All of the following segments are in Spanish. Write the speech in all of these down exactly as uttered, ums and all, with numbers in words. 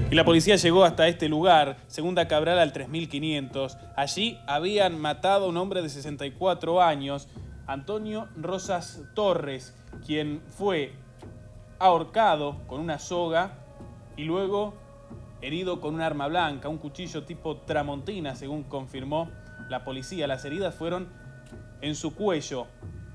Y la policía llegó hasta este lugar, Segunda Cabral al tres mil quinientos. Allí habían matado a un hombre de sesenta y cuatro años, Antonio Rosas Torres, quien fue ahorcado con una soga y luego herido con un arma blanca, un cuchillo tipo tramontina, según confirmó la policía. Las heridas fueron en su cuello.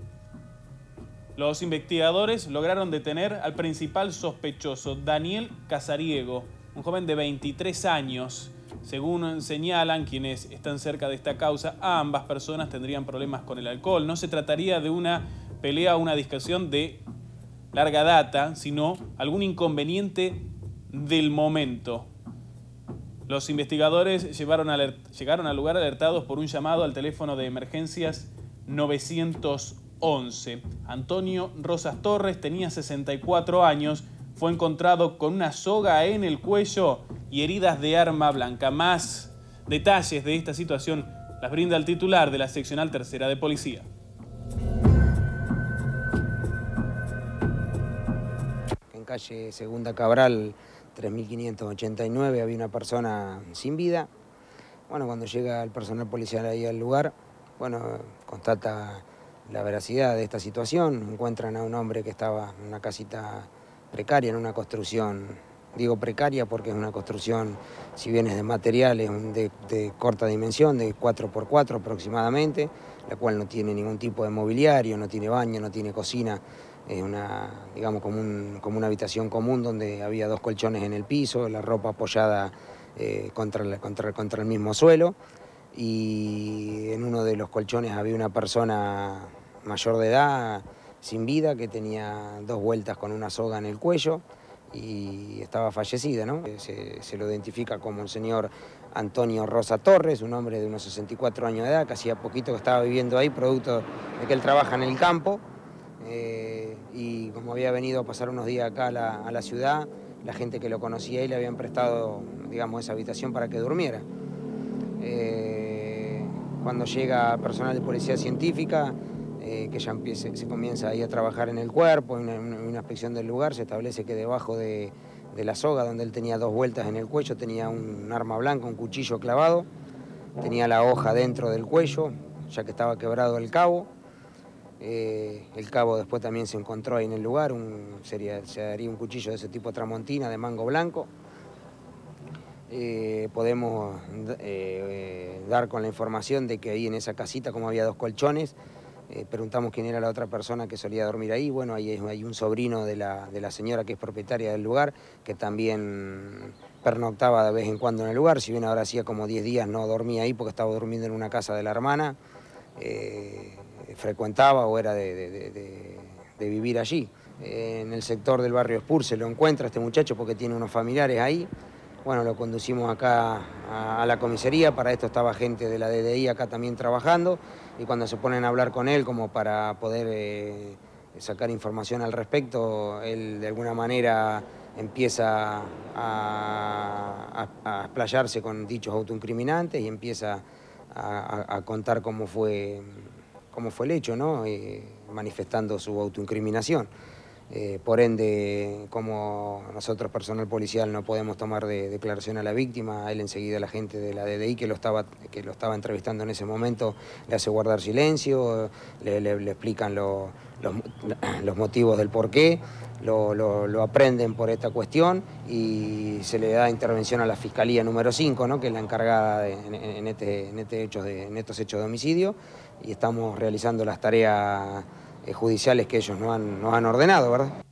Los investigadores lograron detener al principal sospechoso, Daniel Casariego, un joven de veintitrés años. Según señalan quienes están cerca de esta causa, ambas personas tendrían problemas con el alcohol. No se trataría de una pelea o una discusión de larga data, sino algún inconveniente del momento. Los investigadores llevaron llegaron al lugar alertados por un llamado al teléfono de emergencias novecientos once. Antonio Rosas Torres tenía sesenta y cuatro años, fue encontrado con una soga en el cuello y heridas de arma blanca. Más detalles de esta situación las brinda el titular de la seccional tercera de policía. En calle Segunda Cabral tres mil quinientos ochenta y nueve había una persona sin vida. Bueno, cuando llega el personal policial ahí al lugar, bueno, constata la veracidad de esta situación. Encuentran a un hombre que estaba en una casita precaria, en una construcción, digo precaria porque es una construcción, si bien es de materiales, de, de corta dimensión, de cuatro por cuatro aproximadamente, la cual no tiene ningún tipo de mobiliario, no tiene baño, no tiene cocina. Es una, digamos, como, un, como una habitación común donde había dos colchones en el piso, la ropa apoyada eh, contra, la, contra, contra el mismo suelo, y en uno de los colchones había una persona mayor de edad, sin vida, que tenía dos vueltas con una soga en el cuello y estaba fallecida, ¿no? Se, se lo identifica como el señor Antonio Rosas Torres, un hombre de unos sesenta y cuatro años de edad, que hacía poquito que estaba viviendo ahí, producto de que él trabaja en el campo. Eh, y como había venido a pasar unos días acá a la, a la ciudad, la gente que lo conocía y le habían prestado, digamos, esa habitación para que durmiera. Eh, cuando llega personal de policía científica, eh, que ya empiece, se comienza ahí a trabajar en el cuerpo, en una, una inspección del lugar, se establece que debajo de, de la soga, donde él tenía dos vueltas en el cuello, tenía un arma blanca, un cuchillo clavado, tenía la hoja dentro del cuello, ya que estaba quebrado el cabo. Eh, el cabo después también se encontró ahí en el lugar, un, sería, se daría un cuchillo de ese tipo tramontina, de mango blanco. Eh, podemos eh, dar con la información de que ahí en esa casita, como había dos colchones, eh, preguntamos quién era la otra persona que solía dormir ahí. Bueno, ahí hay un sobrino de la, de la señora que es propietaria del lugar, que también pernoctaba de vez en cuando en el lugar, si bien ahora hacía como diez días no dormía ahí porque estaba durmiendo en una casa de la hermana. Eh, frecuentaba o era de, de, de, de vivir allí. Eh, en el sector del barrio Spur se lo encuentra este muchacho porque tiene unos familiares ahí. Bueno, lo conducimos acá a, a la comisaría, para esto estaba gente de la D D I acá también trabajando, y cuando se ponen a hablar con él como para poder eh, sacar información al respecto, él de alguna manera empieza a, a, a explayarse con dichos autoincriminantes y empieza a, a, a contar cómo fue, cómo fue el hecho, ¿no? Eh, manifestando su autoincriminación. Eh, por ende, como nosotros, personal policial, no podemos tomar de, declaración a la víctima, él enseguida, la gente de la D D I que lo estaba, que lo estaba entrevistando en ese momento, le hace guardar silencio, le, le, le explican lo, los, los motivos del porqué, lo, lo, lo aprenden por esta cuestión y se le da intervención a la Fiscalía número cinco, ¿no? Que es la encargada de, en, en, este, en, este hechos de, en estos hechos de homicidio, y estamos realizando las tareas judiciales que ellos nos han, nos han ordenado, ¿verdad?